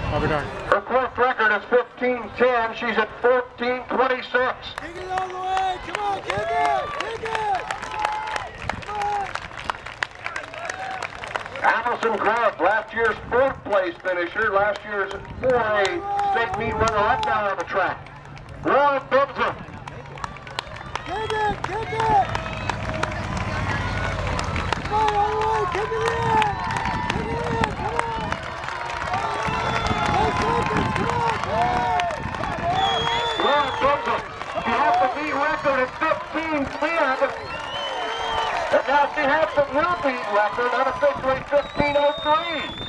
Her fourth record is 15:10. She's at 14:26. Kick it all the way. Come on, kick it. Kick it. Come on. Allison Grubb, last year's fourth place finisher, last year's 4A state meet runner right now on the track. Roy Benzing. Kick it. Kick it. Come on, all the way. Kick it in. Kick it in. Come on. 10 seconds. Come on. Come on. Roy Benzing, she has the meet record at 15:10. And now she has the new meet record, unofficially 15:03.